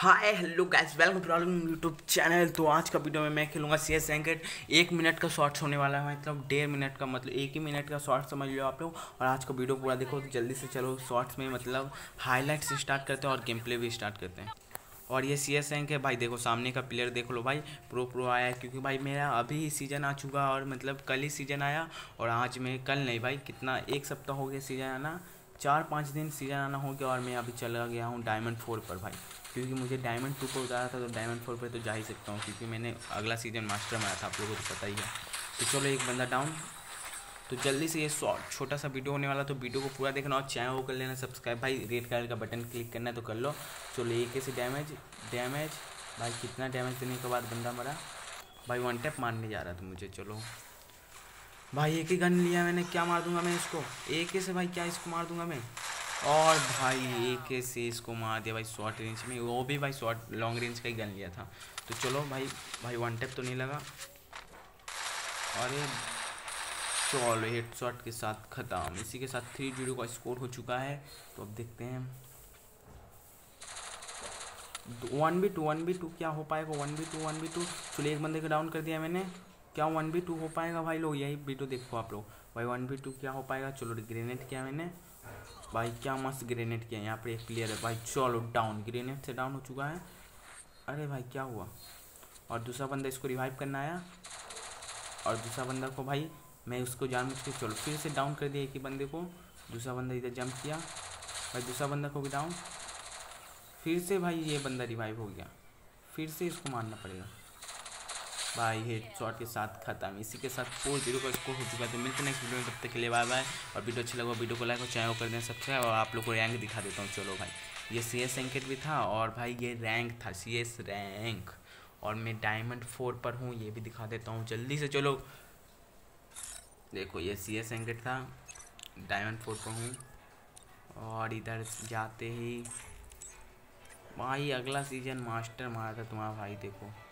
Hi hello guys, welcome to YouTube channel. तो आज का वीडियो में मैं खेलूंगा CS रैंकेड। 1 मिनट का शॉर्ट्स होने वाला है, मतलब 1.5 मिनट का, मतलब 1 ही मिनट का शॉर्ट्स समझ लो आप लोग। और आज का वीडियो पूरा देखो, तो जल्दी से चलो शॉर्ट्स में मतलब हाईलाइट्स स्टार्ट करते हैं और गेम प्ले भी स्टार्ट करते हैं। और ये CS रैंक है भाई, देखो सामने का प्लेयर देख लो भाई, प्रो आया है। क्योंकि भाई मेरा अभी सीज़न आ चुका और मतलब कल ही सीज़न आया। और आज में कल नहीं भाई, कितना 1 सप्ताह हो गया सीज़न आना, 4-5 दिन सीज़न आना हो गया। और मैं अभी चला गया हूँ डायमंड 4 पर भाई, क्योंकि मुझे डायमंड 2 पर उतारा था, तो डायमंड 4 पर तो जा ही सकता हूँ, क्योंकि मैंने अगला सीज़न मास्टर में आया था, आप लोगों को तो पता ही है। तो चलो एक बंदा डाउन। तो जल्दी से ये शॉर्ट छोटा सा वीडियो होने वाला, तो वीडियो को पूरा देखना और चैनल को कर लेना सब्सक्राइब भाई। रेड कलर का बटन क्लिक करना है तो कर लो। चलो एक से डैमेज डैमेज भाई, कितना डैमेज देने के बाद बंदा मरा भाई। वन टैप मारने जा रहा था मुझे। चलो भाई एक ही गन लिया मैंने, क्या मार दूंगा मैं इसको एक से भाई, क्या इसको मार दूंगा मैं। और भाई एक से इसको मार दिया भाई शॉर्ट रेंज में, वो भी भाई शॉर्ट लॉन्ग रेंज का ही गन लिया था। तो चलो भाई, भाई वन टैप तो नहीं लगा। अरे चलो हेडशॉट के साथ ख़त्म। इसी के साथ 3-0 का स्कोर हो चुका है। तो अब देखते हैं 1v2 क्या हो पाएगा। 1v2 चलो एक बंदे को डाउन कर दिया मैंने। क्या 1v2 हो पाएगा भाई लोग, यही वीडियो देखो आप लोग भाई। 1v2 क्या हो पाएगा। चलो ग्रेनेड किया मैंने भाई, क्या मस्त ग्रेनेड किया। यहाँ पे एक प्लेयर है भाई, चलो डाउन, ग्रेनेड से डाउन हो चुका है। अरे भाई क्या हुआ। और दूसरा बंदा, इसको रिवाइव करना आया। और दूसरा बंदा को भाई मैं उसको जानबूझ के चलो फिर से डाउन कर दिया एक ही बंदे को। दूसरा बंदा इधर जंप किया भाई, दूसरा बंदा को भी डाउन। फिर से भाई ये बंदा रिवाइव हो गया, फिर से इसको मारना पड़ेगा भाई। हेड शॉट के साथ खत्म। इसी के साथ 4-0 का स्कोर हो चुका है। तो मिलते हैं नेक्स्ट वीडियो में, तब तक के लिए बाय बाय। और वीडियो अच्छा लगा वीडियो को लाइक और चैनल को कर दें सब्सक्राइब। और आप लोग को रैंक दिखा देता हूँ। चलो भाई, ये CS रैंकेड भी था और भाई ये रैंक था CS रैंक। और मैं डायमंड 4 पर हूँ, ये भी दिखा देता हूँ जल्दी से। चलो देखो ये CS रैंकेड था, डायमंड 4 पर हूँ। और इधर जाते ही भाई अगला सीजन मास्टर मारा था तुम्हारा भाई, देखो।